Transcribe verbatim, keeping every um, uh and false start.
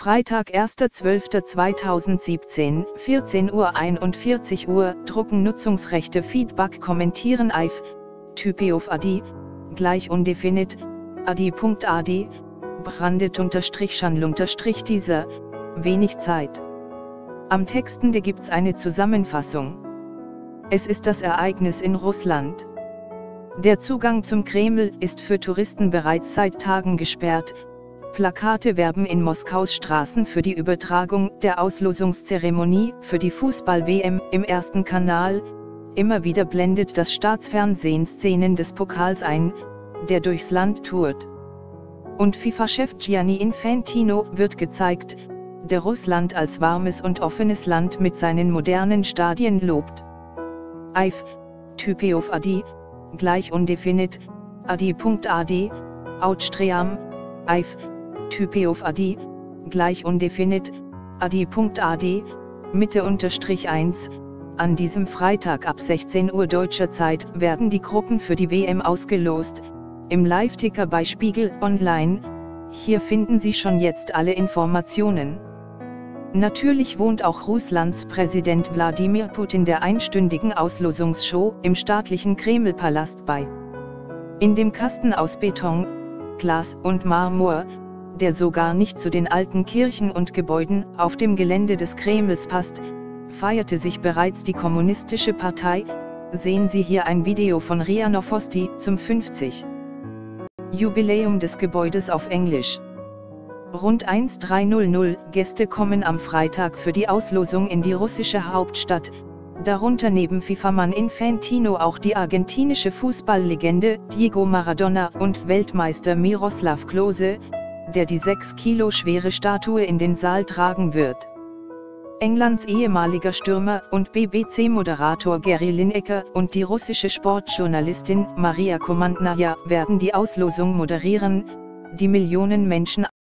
Freitag, erster zwölfter zweitausendsiebzehn, vierzehn Uhr einundvierzig Uhr, drucken Nutzungsrechte Feedback kommentieren I F, Type of A D I, gleich undefinit, adi.ad, brandet unterstrich Schandl unterstrich dieser, wenig Zeit. Am Textende gibt's eine Zusammenfassung. Es ist das Ereignis in Russland. Der Zugang zum Kreml ist für Touristen bereits seit Tagen gesperrt. Plakate werben in Moskaus Straßen für die Übertragung der Auslosungszeremonie für die Fußball-W M im ersten Kanal. Immer wieder blendet das Staatsfernsehen Szenen des Pokals ein, der durchs Land tourt. Und FIFA-Chef Gianni Infantino wird gezeigt, der Russland als warmes und offenes Land mit seinen modernen Stadien lobt. I F, Type of A D I, gleich undefinit, adi.ad, Outstream, I F, Type of A D I, gleich undefinit, adi.ad, Mitte unterstrich eins, an diesem Freitag ab sechzehn Uhr deutscher Zeit werden die Gruppen für die W M ausgelost, im Live-Ticker bei Spiegel Online. Hier finden Sie schon jetzt alle Informationen. Natürlich wohnt auch Russlands Präsident Wladimir Putin der einstündigen Auslosungsshow im staatlichen Kremlpalast bei. In dem Kasten aus Beton, Glas und Marmor, der sogar nicht zu den alten Kirchen und Gebäuden auf dem Gelände des Kremls passt, feierte sich bereits die Kommunistische Partei. Sehen Sie hier ein Video von R I A Novosti zum fünfzig. Jubiläum des Gebäudes auf Englisch. Rund dreihundert Gäste kommen am Freitag für die Auslosung in die russische Hauptstadt, darunter neben FIFA-Mann Infantino auch die argentinische Fußballlegende Diego Maradona und Weltmeister Miroslav Klose, der die sechs Kilo schwere Statue in den Saal tragen wird. Englands ehemaliger Stürmer und B B C-Moderator Gary Lineker und die russische Sportjournalistin Maria Komandnaja werden die Auslosung moderieren, die Millionen Menschen